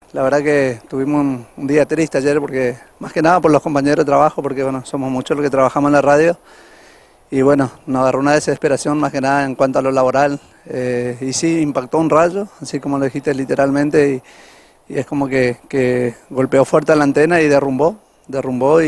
La verdad que tuvimos un día triste ayer porque, más que nada por los compañeros de trabajo, porque bueno, somos muchos los que trabajamos en la radio y bueno, nos agarró una desesperación más que nada en cuanto a lo laboral y sí, impactó un rayo, así como lo dijiste literalmente y es como que golpeó fuerte a la antena y derrumbó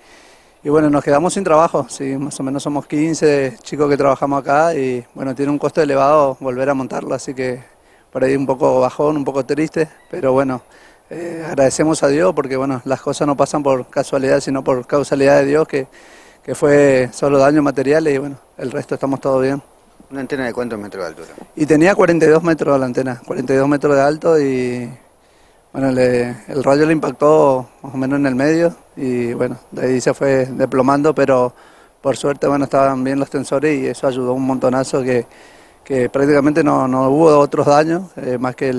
y bueno, nos quedamos sin trabajo, sí, más o menos somos 15 chicos que trabajamos acá y bueno, tiene un costo elevado volver a montarlo, así que por ahí un poco bajón, un poco triste, pero bueno, agradecemos a Dios porque bueno, las cosas no pasan por casualidad, sino por causalidad de Dios, que fue solo daños materiales y bueno, el resto estamos todo bien. ¿Una antena de cuántos metros de altura? Y tenía 42 metros la antena, 42 metros de alto y bueno, el rayo le impactó más o menos en el medio y bueno, de ahí se fue desplomando, pero por suerte bueno, estaban bien los tensores y eso ayudó un montonazo que prácticamente no hubo otros daños, más que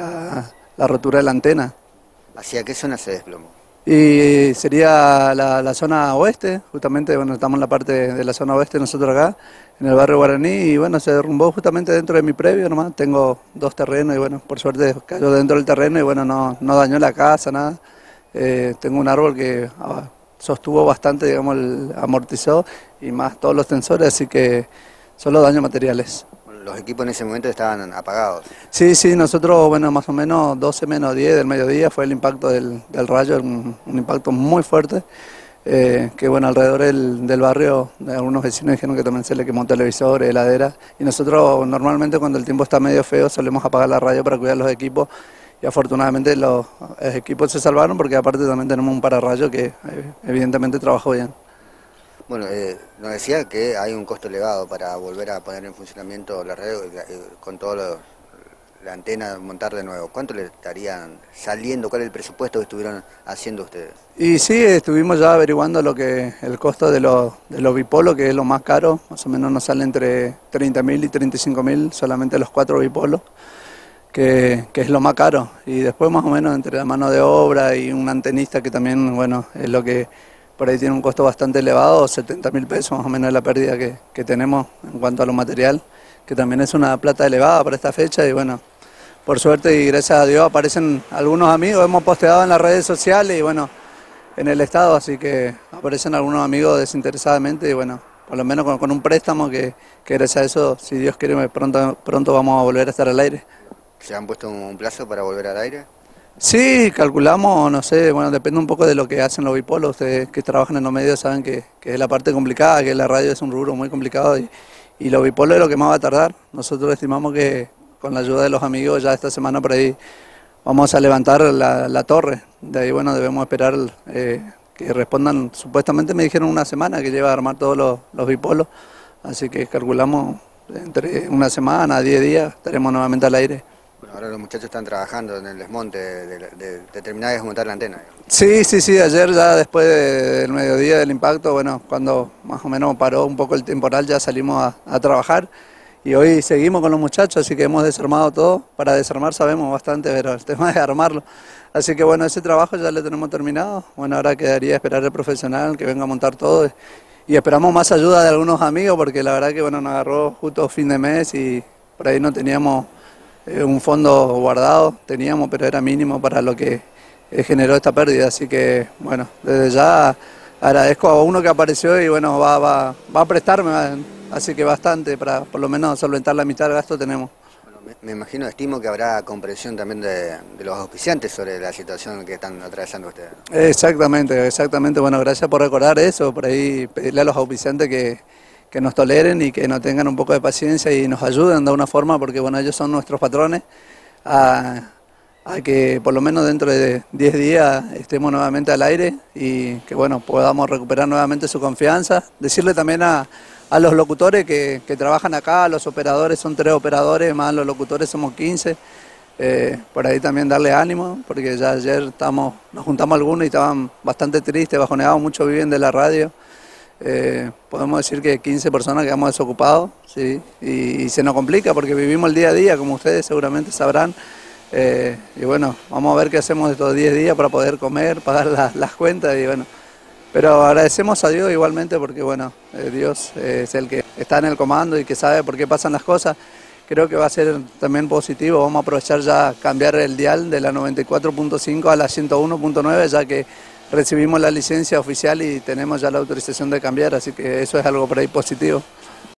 la rotura de la antena. ¿Hacia qué zona se desplomó? Y sería la zona oeste, justamente, bueno, estamos en la parte de la zona oeste nosotros acá, en el barrio Guaraní, y bueno, se derrumbó justamente dentro de mi previo nomás, tengo dos terrenos y bueno, por suerte cayó dentro del terreno y bueno, no dañó la casa, nada. Tengo un árbol que sostuvo bastante, digamos, amortizó y más todos los tensores, así que solo daños materiales. Bueno, los equipos en ese momento estaban apagados. Sí, sí, nosotros, bueno, más o menos 12 menos 10 del mediodía fue el impacto del rayo, un impacto muy fuerte, que bueno, alrededor del barrio, algunos vecinos dijeron que también se le quemó televisores, heladera, y nosotros normalmente cuando el tiempo está medio feo solemos apagar la radio para cuidar los equipos, y afortunadamente los equipos se salvaron porque aparte también tenemos un pararrayo que evidentemente trabajó bien. Bueno, nos decía que hay un costo elevado para volver a poner en funcionamiento la red con todo la antena, montar de nuevo. ¿Cuánto le estarían saliendo? ¿Cuál es el presupuesto que estuvieron haciendo ustedes? Y sí, estuvimos ya averiguando el costo de los bipolos, que es lo más caro, más o menos nos sale entre 30.000 y 35.000 solamente los 4 bipolos, que es lo más caro. Y después más o menos entre la mano de obra y un antenista que también, bueno, es lo que por ahí tiene un costo bastante elevado, 70.000 pesos más o menos es la pérdida que tenemos en cuanto a lo material, que también es una plata elevada para esta fecha y bueno, por suerte y gracias a Dios aparecen algunos amigos, hemos posteado en las redes sociales y bueno, en el estado, así que aparecen algunos amigos desinteresadamente y bueno, por lo menos con un préstamo que gracias a eso, si Dios quiere, pronto vamos a volver a estar al aire. ¿Se han puesto un plazo para volver al aire? Sí, calculamos, no sé, bueno, depende un poco de lo que hacen los bipolos, ustedes que trabajan en los medios saben que es la parte complicada, que la radio es un rubro muy complicado y los bipolos es lo que más va a tardar. Nosotros estimamos que con la ayuda de los amigos ya esta semana por ahí vamos a levantar la torre, de ahí bueno, debemos esperar que respondan, supuestamente me dijeron una semana que lleva a armar todos los bipolos, así que calculamos entre una semana, 10 días, estaremos nuevamente al aire. Bueno, ahora los muchachos están trabajando en el desmonte de terminar de desmontar la antena. Sí, sí, sí, ayer ya después del mediodía del impacto, bueno, cuando más o menos paró un poco el temporal ya salimos a trabajar y hoy seguimos con los muchachos, así que hemos desarmado todo. Para desarmar sabemos bastante, pero el tema es armarlo. Así que bueno, ese trabajo ya lo tenemos terminado. Bueno, ahora quedaría esperar al profesional que venga a montar todo y esperamos más ayuda de algunos amigos porque la verdad que bueno, nos agarró justo fin de mes y por ahí no teníamos un fondo guardado, teníamos, pero era mínimo para lo que generó esta pérdida, así que bueno, desde ya agradezco a uno que apareció y bueno, va a prestarme, así que bastante, para por lo menos solventar la mitad del gasto tenemos. Bueno, me imagino, estimo que habrá comprensión también de los auspiciantes sobre la situación que están atravesando ustedes. Exactamente, bueno, gracias por recordar eso, por ahí pedirle a los auspiciantes que nos toleren y que nos tengan un poco de paciencia y nos ayuden de una forma, porque bueno, ellos son nuestros patrones, a que por lo menos dentro de 10 días estemos nuevamente al aire y que bueno, podamos recuperar nuevamente su confianza. Decirle también a los locutores que trabajan acá, los operadores son 3 operadores, más los locutores somos 15, por ahí también darle ánimo, porque ya ayer nos juntamos algunos y estaban bastante tristes, bajoneados, muchos viven de la radio. Podemos decir que 15 personas quedamos desocupados, ¿sí? Y se nos complica porque vivimos el día a día, como ustedes seguramente sabrán, y bueno, vamos a ver qué hacemos de estos 10 días para poder comer, pagar las cuentas y bueno, pero agradecemos a Dios igualmente porque bueno, Dios es el que está en el comando y que sabe por qué pasan las cosas, creo que va a ser también positivo. Vamos a aprovechar ya cambiar el dial de la 94.5 a la 101.9, ya que recibimos la licencia oficial y tenemos ya la autorización de cambiar, así que eso es algo por ahí positivo.